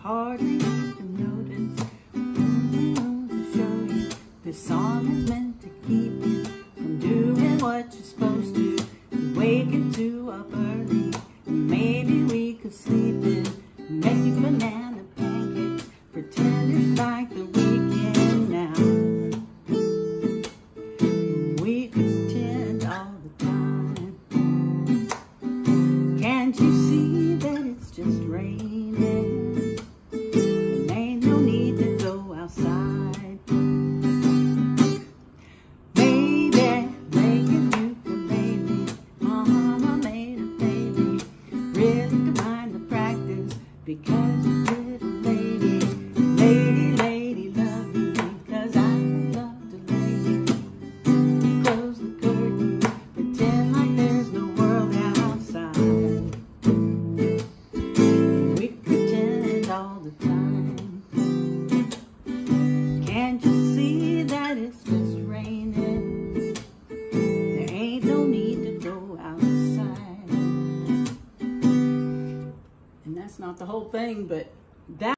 hardly even notice. To show you this song is meant to keep you from doing what you're supposed to. Waking too up early, maybe we could sleep in. Make you banana pancakes, pretend it's like the weekend now. We could pretend all the time. Can't you see that it's just raining? There ain't no need to go outside. Baby, making ukulele, mama made a baby. Really combined the practice because you little lady. Lady, love me because I love to lady. Close the curtain, pretend like there's no world outside. We pretend all the time. Can't you see that it's just raining? There ain't no need to go outside. And that's not the whole thing, but that